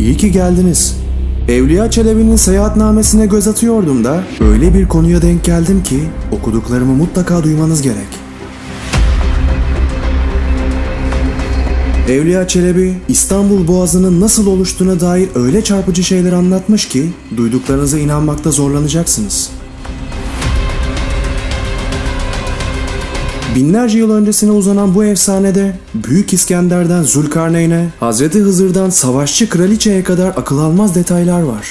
İyi ki geldiniz. Evliya Çelebi'nin seyahatnamesine göz atıyordum da öyle bir konuya denk geldim ki okuduklarımı mutlaka duymanız gerek. Evliya Çelebi, İstanbul Boğazı'nın nasıl oluştuğuna dair öyle çarpıcı şeyler anlatmış ki duyduklarınıza inanmakta zorlanacaksınız. Binlerce yıl öncesine uzanan bu efsanede Büyük İskender'den Zülkarneyn'e, Hazreti Hızır'dan savaşçı kraliçeye kadar akıl almaz detaylar var.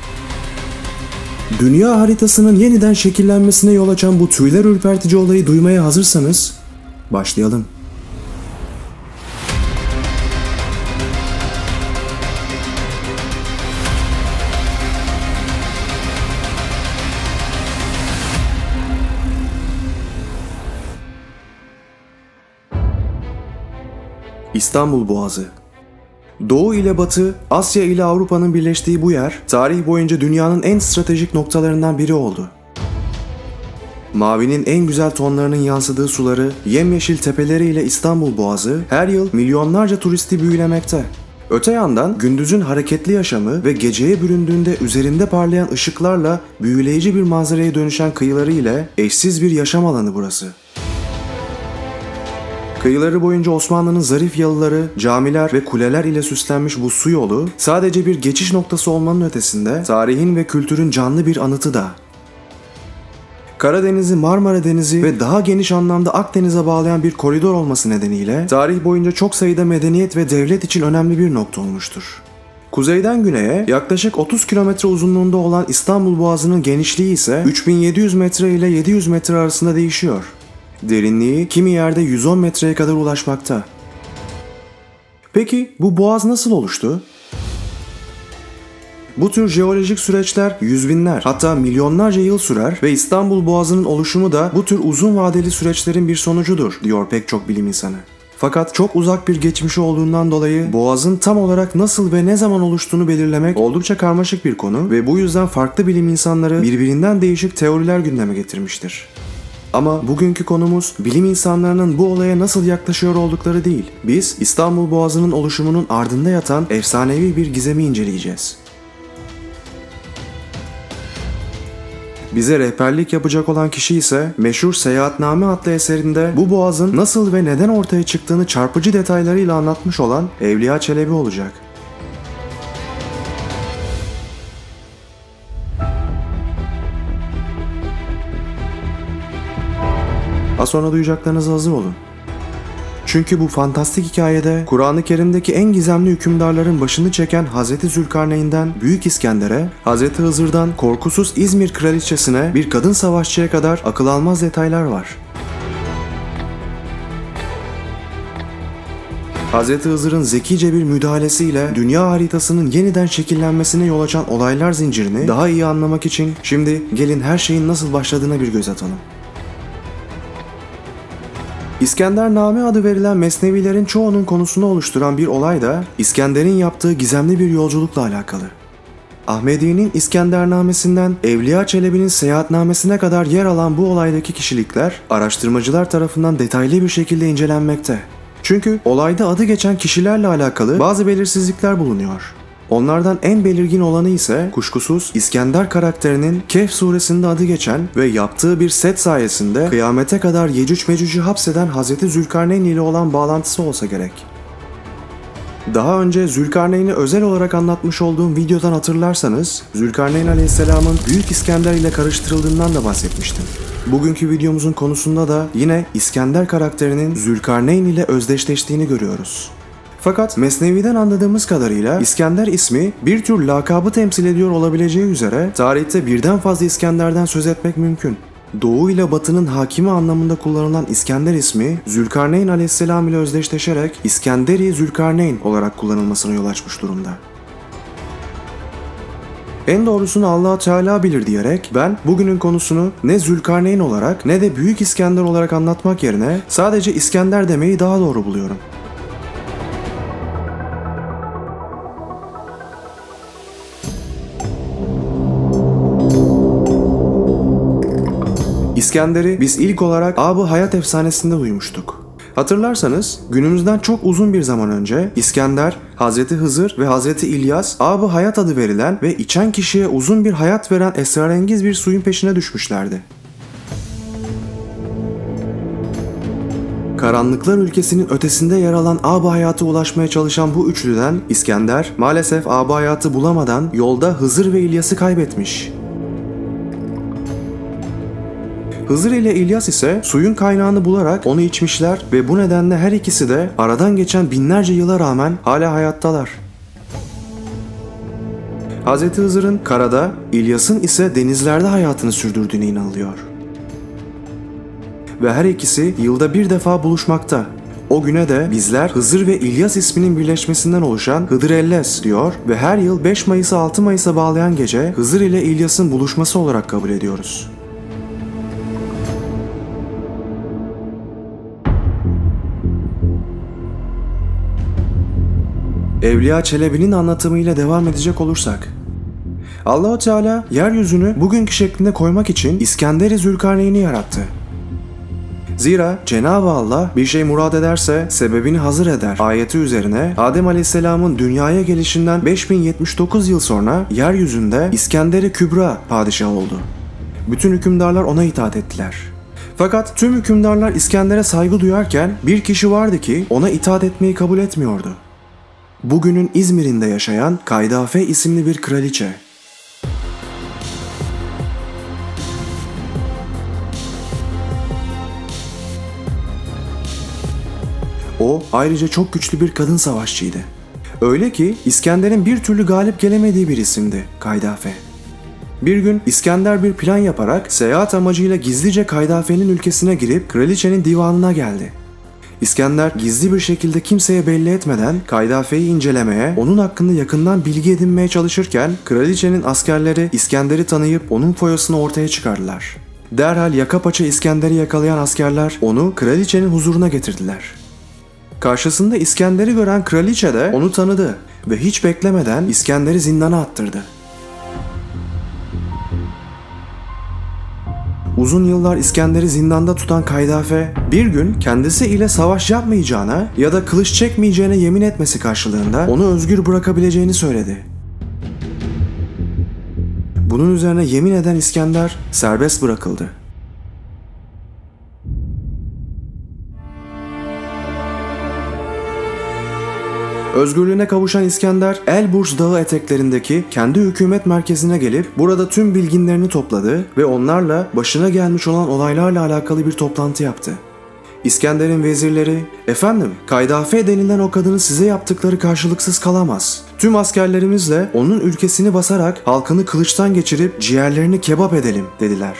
Dünya haritasının yeniden şekillenmesine yol açan bu tüyler ürpertici olayı duymaya hazırsanız başlayalım. İstanbul Boğazı. Doğu ile Batı, Asya ile Avrupa'nın birleştiği bu yer, tarih boyunca dünyanın en stratejik noktalarından biri oldu. Mavinin en güzel tonlarının yansıdığı suları, yemyeşil tepeleriyle İstanbul Boğazı her yıl milyonlarca turisti büyülemekte. Öte yandan gündüzün hareketli yaşamı ve geceye büründüğünde üzerinde parlayan ışıklarla büyüleyici bir manzaraya dönüşen kıyıları ile eşsiz bir yaşam alanı burası. Kıyıları boyunca Osmanlı'nın zarif yalıları, camiler ve kuleler ile süslenmiş bu su yolu sadece bir geçiş noktası olmanın ötesinde tarihin ve kültürün canlı bir anıtı da. Karadeniz'i, Marmara Denizi ve daha geniş anlamda Akdeniz'e bağlayan bir koridor olması nedeniyle tarih boyunca çok sayıda medeniyet ve devlet için önemli bir nokta olmuştur. Kuzeyden güneye yaklaşık 30 kilometre uzunluğunda olan İstanbul Boğazı'nın genişliği ise 3700 metre ile 700 metre arasında değişiyor. Derinliği kimi yerde 110 metreye kadar ulaşmakta. Peki bu boğaz nasıl oluştu? Bu tür jeolojik süreçler yüz binler hatta milyonlarca yıl sürer ve İstanbul Boğazı'nın oluşumu da bu tür uzun vadeli süreçlerin bir sonucudur diyor pek çok bilim insanı. Fakat çok uzak bir geçmişi olduğundan dolayı boğazın tam olarak nasıl ve ne zaman oluştuğunu belirlemek oldukça karmaşık bir konu ve bu yüzden farklı bilim insanları birbirinden değişik teoriler gündeme getirmiştir. Ama bugünkü konumuz bilim insanlarının bu olaya nasıl yaklaşıyor oldukları değil. Biz İstanbul Boğazı'nın oluşumunun ardında yatan efsanevi bir gizemi inceleyeceğiz. Bize rehberlik yapacak olan kişi ise meşhur Seyahatname adlı eserinde bu boğazın nasıl ve neden ortaya çıktığını çarpıcı detaylarıyla anlatmış olan Evliya Çelebi olacak. Az sonra duyacaklarınıza hazır olun. Çünkü bu fantastik hikayede Kur'an-ı Kerim'deki en gizemli hükümdarların başını çeken Hazreti Zülkarneyn'den Büyük İskender'e, Hazreti Hızır'dan korkusuz İzmir kraliçesine bir kadın savaşçıya kadar akıl almaz detaylar var. Hazreti Hızır'ın zekice bir müdahalesiyle dünya haritasının yeniden şekillenmesine yol açan olaylar zincirini daha iyi anlamak için şimdi gelin her şeyin nasıl başladığına bir göz atalım. İskendername adı verilen mesnevilerin çoğunun konusunu oluşturan bir olay da İskender'in yaptığı gizemli bir yolculukla alakalı. Ahmedi'nin İskendernamesinden Evliya Çelebi'nin seyahatnamesine kadar yer alan bu olaydaki kişilikler araştırmacılar tarafından detaylı bir şekilde incelenmekte. Çünkü olayda adı geçen kişilerle alakalı bazı belirsizlikler bulunuyor. Onlardan en belirgin olanı ise kuşkusuz İskender karakterinin Kehf suresinde adı geçen ve yaptığı bir set sayesinde kıyamete kadar Yecüc Mecüc'ü hapseden Hazreti Zülkarneyn ile olan bağlantısı olsa gerek. Daha önce Zülkarneyn'i özel olarak anlatmış olduğum videodan hatırlarsanız Zülkarneyn Aleyhisselam'ın Büyük İskender ile karıştırıldığından da bahsetmiştim. Bugünkü videomuzun konusunda da yine İskender karakterinin Zülkarneyn ile özdeşleştiğini görüyoruz. Fakat Mesnevi'den anladığımız kadarıyla İskender ismi bir tür lakabı temsil ediyor olabileceği üzere tarihte birden fazla İskender'den söz etmek mümkün. Doğu ile Batı'nın hakimi anlamında kullanılan İskender ismi Zülkarneyn Aleyhisselam ile özdeşleşerek İskenderi Zülkarneyn olarak kullanılmasına yol açmış durumda. En doğrusunu Allah Teala bilir diyerek ben bugünün konusunu ne Zülkarneyn olarak ne de Büyük İskender olarak anlatmak yerine sadece İskender demeyi daha doğru buluyorum. İskender'i biz ilk olarak Ab-ı Hayat efsanesinde duymuştuk. Hatırlarsanız günümüzden çok uzun bir zaman önce İskender, Hazreti Hızır ve Hazreti İlyas Ab-ı Hayat adı verilen ve içen kişiye uzun bir hayat veren esrarengiz bir suyun peşine düşmüşlerdi. Karanlıklar ülkesinin ötesinde yer alan Ab-ı Hayat'a ulaşmaya çalışan bu üçlüden İskender maalesef Ab-ı Hayat'ı bulamadan yolda Hızır ve İlyas'ı kaybetmiş. Hızır ile İlyas ise suyun kaynağını bularak onu içmişler ve bu nedenle her ikisi de aradan geçen binlerce yıla rağmen hala hayattalar. Hz. Hızır'ın karada, İlyas'ın ise denizlerde hayatını sürdürdüğüne inanılıyor. Ve her ikisi yılda bir defa buluşmakta. O güne de bizler Hızır ve İlyas isminin birleşmesinden oluşan Hıdrellez diyor ve her yıl 5 Mayıs'ı 6 Mayıs'a bağlayan gece Hızır ile İlyas'ın buluşması olarak kabul ediyoruz. Evliya Çelebi'nin anlatımıyla devam edecek olursak, Allah-u Teala yeryüzünü bugünkü şeklinde koymak için İskender-i Zülkarneyn'i yarattı. Zira Cenab-ı Allah bir şey murad ederse sebebini hazır eder ayeti üzerine Adem Aleyhisselam'ın dünyaya gelişinden 5079 yıl sonra yeryüzünde İskender-i Kübra padişah oldu. Bütün hükümdarlar ona itaat ettiler. Fakat tüm hükümdarlar İskender'e saygı duyarken bir kişi vardı ki ona itaat etmeyi kabul etmiyordu. Bugünün İzmir'inde yaşayan Kaydafe isimli bir kraliçe. O ayrıca çok güçlü bir kadın savaşçıydı. Öyle ki İskender'in bir türlü galip gelemediği bir isimdi Kaydafe. Bir gün İskender bir plan yaparak seyahat amacıyla gizlice Kaydafe'nin ülkesine girip kraliçenin divanına geldi. İskender gizli bir şekilde kimseye belli etmeden Kaydafe'yi incelemeye, onun hakkında yakından bilgi edinmeye çalışırken kraliçenin askerleri İskender'i tanıyıp onun foyasını ortaya çıkardılar. Derhal yaka paça İskender'i yakalayan askerler onu kraliçenin huzuruna getirdiler. Karşısında İskender'i gören kraliçe de onu tanıdı ve hiç beklemeden İskender'i zindana attırdı. Uzun yıllar İskender'i zindanda tutan Kaydafe bir gün kendisi ile savaş yapmayacağına ya da kılıç çekmeyeceğine yemin etmesi karşılığında onu özgür bırakabileceğini söyledi. Bunun üzerine yemin eden İskender serbest bırakıldı. Özgürlüğüne kavuşan İskender, Elburz Dağı eteklerindeki kendi hükümet merkezine gelip burada tüm bilginlerini topladı ve onlarla başına gelmiş olan olaylarla alakalı bir toplantı yaptı. İskender'in vezirleri, "Efendim, Kaydafe denilen o kadının size yaptıkları karşılıksız kalamaz. Tüm askerlerimizle onun ülkesini basarak halkını kılıçtan geçirip ciğerlerini kebap edelim," dediler.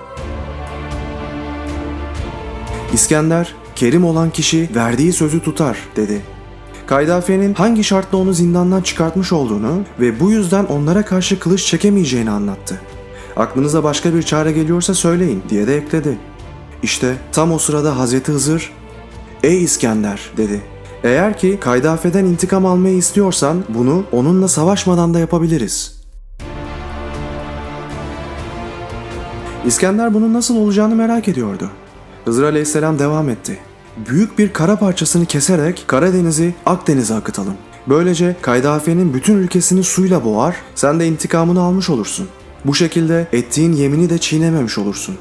İskender, "Kerim olan kişi verdiği sözü tutar," dedi. Kaydafe'nin hangi şartla onu zindandan çıkartmış olduğunu ve bu yüzden onlara karşı kılıç çekemeyeceğini anlattı. "Aklınıza başka bir çare geliyorsa söyleyin," diye de ekledi. İşte tam o sırada Hazreti Hızır, "Ey İskender," dedi. "Eğer ki Kaydafe'den intikam almayı istiyorsan bunu onunla savaşmadan da yapabiliriz." İskender bunun nasıl olacağını merak ediyordu. Hızır Aleyhisselam devam etti. "Büyük bir kara parçasını keserek Karadeniz'i Akdeniz'e akıtalım. Böylece Kaydafe'nin bütün ülkesini suyla boğar, sen de intikamını almış olursun. Bu şekilde ettiğin yemini de çiğnememiş olursun."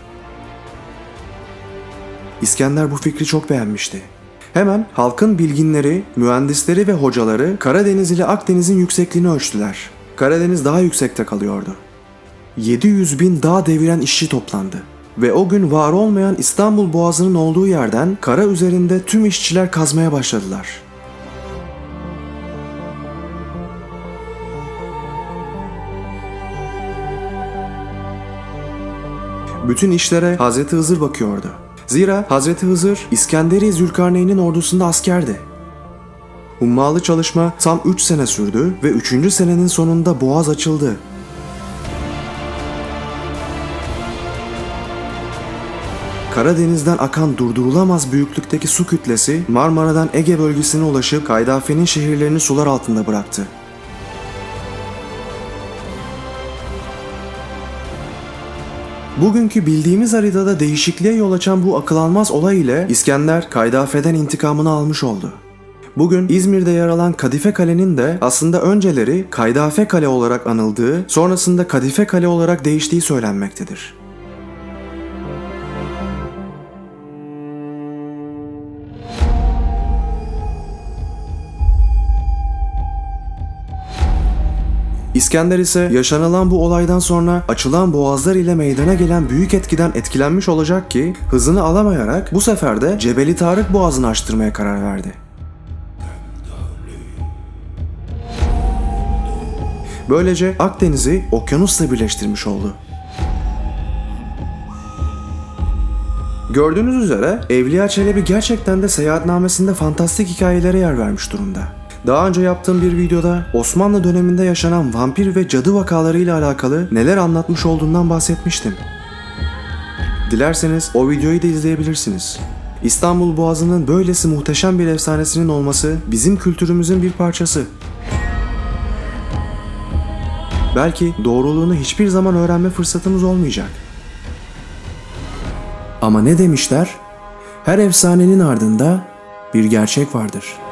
İskender bu fikri çok beğenmişti. Hemen halkın bilginleri, mühendisleri ve hocaları Karadeniz ile Akdeniz'in yüksekliğini ölçtüler. Karadeniz daha yüksekte kalıyordu. 700.000 dağ deviren işçi toplandı. Ve o gün var olmayan İstanbul Boğazı'nın olduğu yerden kara üzerinde tüm işçiler kazmaya başladılar. Bütün işlere Hazreti Hızır bakıyordu. Zira Hazreti Hızır İskender-i Zülkarneyn'in ordusunda askerdi. Hummalı çalışma tam 3 sene sürdü ve 3. senenin sonunda boğaz açıldı. Karadeniz'den akan durdurulamaz büyüklükteki su kütlesi Marmara'dan Ege bölgesine ulaşıp Kaydafe'nin şehirlerini sular altında bıraktı. Bugünkü bildiğimiz haritada değişikliğe yol açan bu akıl almaz olay ile İskender Kaydafe'den intikamını almış oldu. Bugün İzmir'de yer alan Kadife Kale'nin de aslında önceleri Kaydafe Kale olarak anıldığı, sonrasında Kadife Kale olarak değiştiği söylenmektedir. İskender ise yaşanılan bu olaydan sonra açılan boğazlar ile meydana gelen büyük etkiden etkilenmiş olacak ki hızını alamayarak bu sefer de Cebeli Tarık Boğazı'nı açtırmaya karar verdi. Böylece Akdeniz'i okyanusla birleştirmiş oldu. Gördüğünüz üzere Evliya Çelebi gerçekten de seyahatnamesinde fantastik hikayelere yer vermiş durumda. Daha önce yaptığım bir videoda Osmanlı döneminde yaşanan vampir ve cadı vakalarıyla alakalı neler anlatmış olduğundan bahsetmiştim. Dilerseniz o videoyu da izleyebilirsiniz. İstanbul Boğazı'nın böylesi muhteşem bir efsanesinin olması bizim kültürümüzün bir parçası. Belki doğruluğunu hiçbir zaman öğrenme fırsatımız olmayacak. Ama ne demişler? Her efsanenin ardında bir gerçek vardır.